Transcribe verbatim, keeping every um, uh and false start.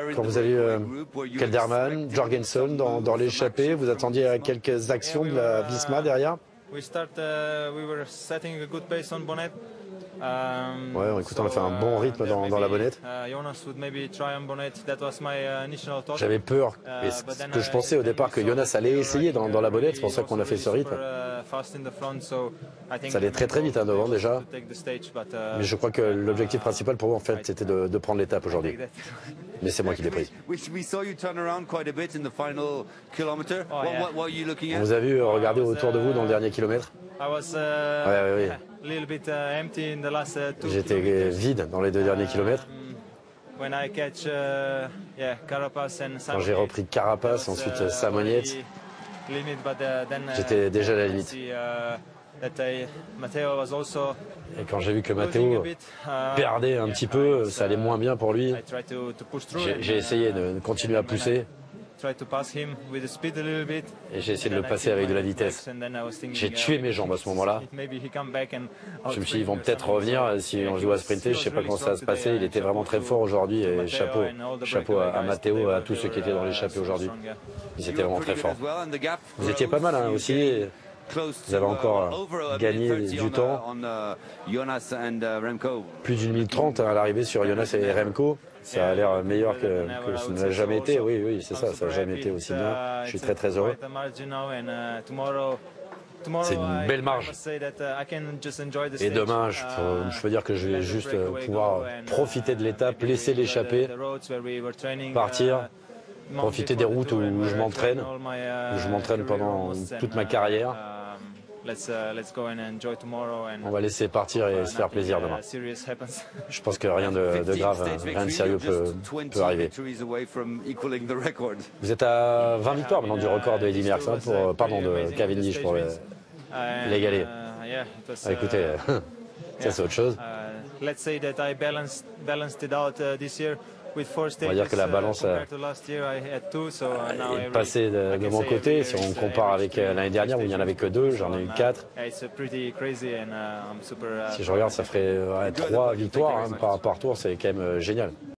Quand vous avez eu euh, Kelderman, Jorgensen dans, dans l'échappée, vous attendiez à quelques actions de la Visma derrière? Ouais, écoute, on a fait un bon rythme dans, dans la bonnette. J'avais peur, et ce que je pensais au départ, que Jonas allait essayer dans, dans la bonnette, c'est pour ça qu'on a fait ce rythme. Ça allait très très vite hein, devant déjà, mais je crois que l'objectif principal pour vous en fait c'était de, de prendre l'étape aujourd'hui. Mais c'est moi qui l'ai prise. On vous a vu regarder autour de vous dans le dernier kilomètre? Ouais, ouais, ouais. J'étais vide dans les deux derniers kilomètres. Quand j'ai repris Carapace, ensuite Samoniette, j'étais déjà à la limite. Et quand j'ai vu que Matteo perdait un petit peu, ça allait moins bien pour lui, j'ai essayé de continuer à pousser. Et j'ai essayé de le passer avec de la vitesse. J'ai tué mes jambes à ce moment-là. Je me suis dit, ils vont peut-être revenir si on joue à sprinter. Je ne sais pas comment ça va se passer. Il était vraiment très fort aujourd'hui. Et chapeau, chapeau à, à Matteo, à tous ceux qui étaient dans l'échappée aujourd'hui. Ils étaient vraiment très forts. Vous étiez pas mal hein, aussi. Vous avez encore gagné du temps. Plus d'une minute trente à l'arrivée sur Jonas et Remco. Ça a l'air meilleur que, que ce n'a jamais été. Oui, oui, c'est ça, ça n'a jamais été aussi bien. Je suis très très heureux. C'est une belle marge. Et demain, je peux, je peux dire que je vais juste pouvoir profiter de l'étape, laisser l'échapper, partir, profiter des routes où je m'entraîne, où je m'entraîne pendant toute ma carrière. On va laisser partir et se faire plaisir demain. Je pense que rien de, de grave, rien de sérieux peut, peut arriver. Vous êtes à vingt victoires maintenant du record de Eddy Merckx, pour, pardon, de Cavendish pour l'égaler. Ah, écoutez, ça c'est autre chose. On va dire que la balance est passée de, de mon côté. Si on compare avec l'année dernière où il n'y en avait que deux, j'en ai eu quatre. Si je regarde, ça ferait ouais, trois victoires hein, par, par tour, c'est quand même génial.